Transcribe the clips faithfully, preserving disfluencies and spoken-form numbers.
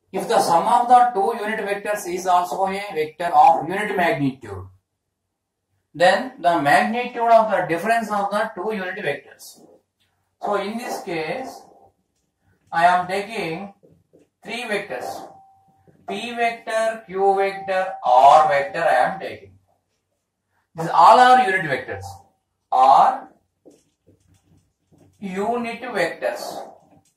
If the sum of the two unit vectors is also a vector of unit magnitude, then the magnitude of the difference of the two unit vectors. So in this case, I am taking three vectors. P vector, Q vector, R vector I am taking. These all are unit vectors. Are unit vectors.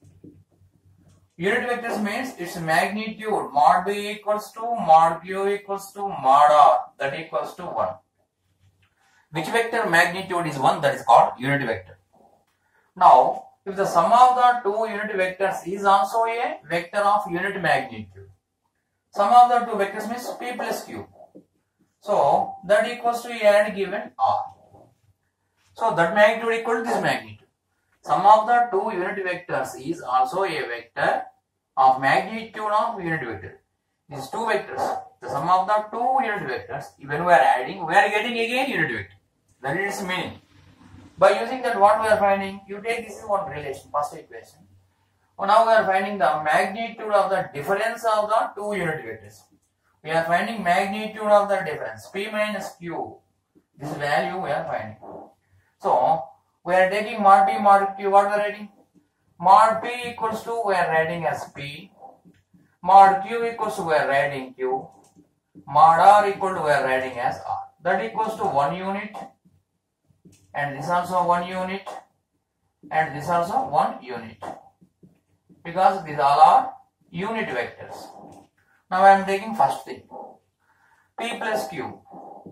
Unit vectors means its magnitude mod B equals to mod Q equals to mod R, that equals to one. Which vector magnitude is one, that is called unit vector. Now, if the sum of the two unit vectors is also a vector of unit magnitude, sum of the two vectors means P plus Q. So, that equals to A and given R. So, that magnitude equal to this magnitude. Sum of the two unit vectors is also a vector of magnitude of unit vector. These two vectors, the sum of the two unit vectors, when we are adding, we are getting again unit vector. That is its meaning. By using that, what we are finding, you take this is one relation, first equation. So now we are finding the magnitude of the difference of the two unit vectors. We are finding magnitude of the difference, P minus Q. This value we are finding. So, we are taking mod P, mod Q, what we are writing? Mod P equals to, we are writing as P. Mod Q equals to, we are writing Q. Mod R equal to, we are writing as R. That equals to one unit. And this also one unit. And this also one unit. Because these all are unit vectors. Now I am taking first thing. P plus Q.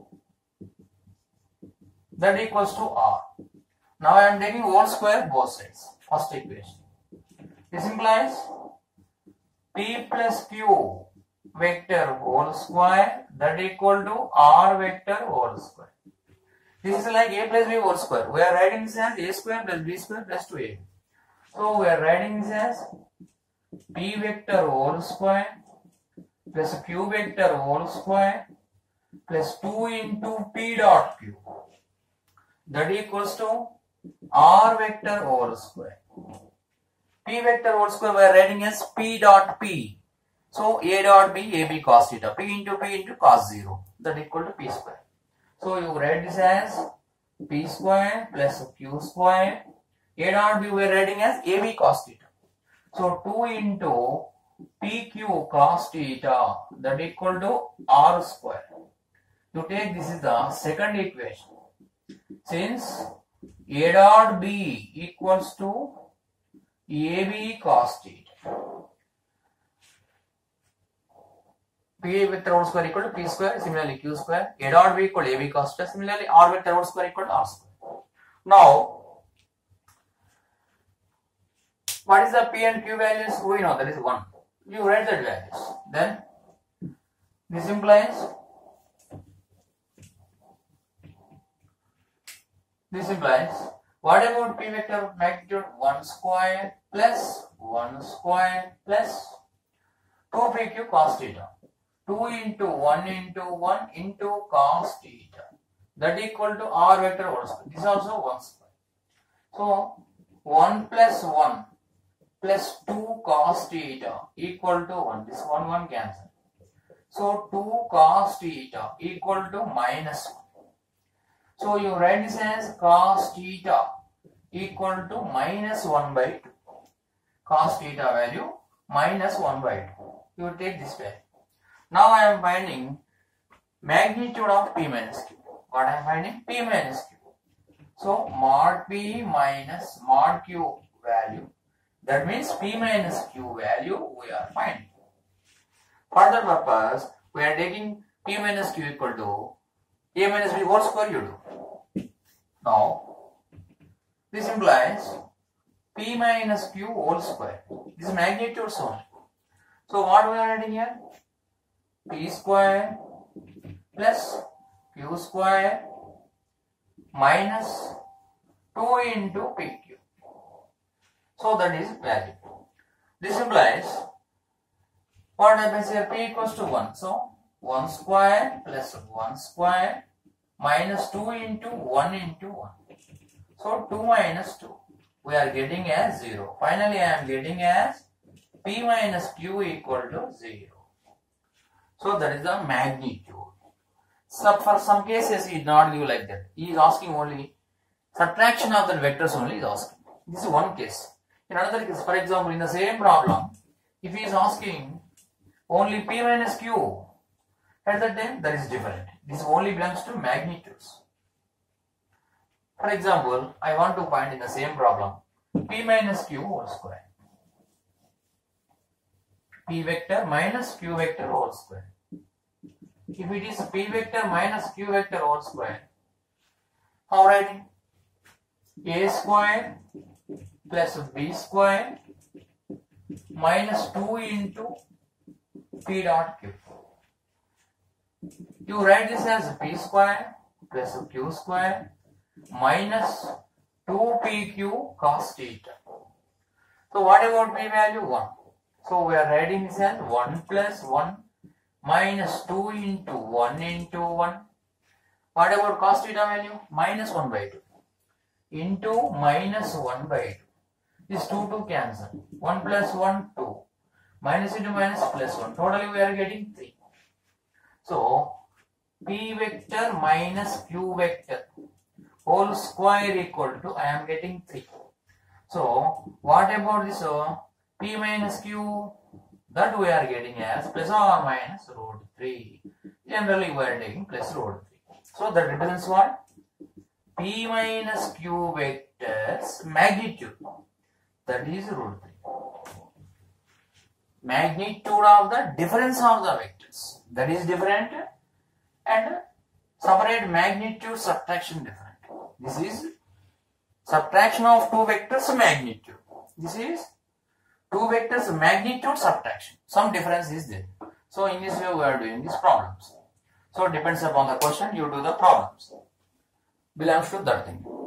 That equals to R. Now I am taking whole square both sides. First equation. This implies P plus Q vector whole square that equal to R vector whole square. This is like A plus B whole square. We are writing this as A square plus B square plus two A. So we are writing this as P vector whole square plus Q vector whole square plus two into P dot Q. That equals to R vector whole square. P vector whole square we are writing as P dot P. So A dot B, A B cos theta. P into P into cos zero. That equal to P square. So you write this as P square plus Q square. A dot B we are writing as A B cos theta. So two into P Q cos theta. That equal to R square. You take this is the second equation. Since A dot B equals to A B cos theta. P vector whole square equal to P square, similarly Q square. A dot B equal to A B cos theta, similarly R vector whole square equal to R square. Now, what is the P and Q values? We know that is one. You write that values. Then, this implies This implies, what about P vector magnitude? one square plus one square plus two P Q cos theta. two into one into one into cos theta. That equal to R vector whole square. This is also one square. So, one plus one plus two cos theta equal to one. This one one cancel. So, two cos theta equal to minus one. So you write this as cos theta equal to minus one by two. Cos theta value minus one by two. You take this value. Now I am finding magnitude of P minus Q. What I am finding? P minus Q. So mod P minus mod Q value. That means P minus Q value we are finding. For that purpose, we are taking P minus Q equal to A minus B whole square you do. Now, this implies P minus Q whole square. This is magnitude only. So, what we are writing here? P square plus Q square minus two into P Q. So, that is value. This implies what happens here? P equals to one. So, one square plus one square minus two into one into one. So two minus two. We are getting as zero. Finally, I am getting as P minus Q equal to zero. So that is the magnitude. So for some cases he did not give like that. He is asking only subtraction of the vectors only is asking. This is one case. In another case, for example, in the same problem, if he is asking only P minus Q, at that time that is different. This only belongs to magnitudes. For example, I want to find in the same problem P minus Q whole square. P vector minus Q vector whole square. If it is P vector minus Q vector whole square, how writing? A square plus B square minus two into P dot Q. You write this as P square plus Q square minus two P Q cos theta. So what about P value? one. So we are writing this as one plus one minus two into one into one. What about cos theta value? Minus one by two into minus one by two. This two to cancel. one plus one, two. Minus into minus plus one. Totally we are getting three. So P vector minus Q vector whole square equal to, I am getting three. So what about this uh, P minus Q? That we are getting as plus or minus root three. Generally we are taking plus root three. So that represents what? P minus Q vectors magnitude. That is root three. Magnitude of the difference of the vectors. That is different. And separate magnitude, subtraction different. This is subtraction of two vectors magnitude. This is two vectors magnitude subtraction. Some difference is there. So in this way we are doing these problems. So it depends upon the question you do the problems. Belongs to that thing.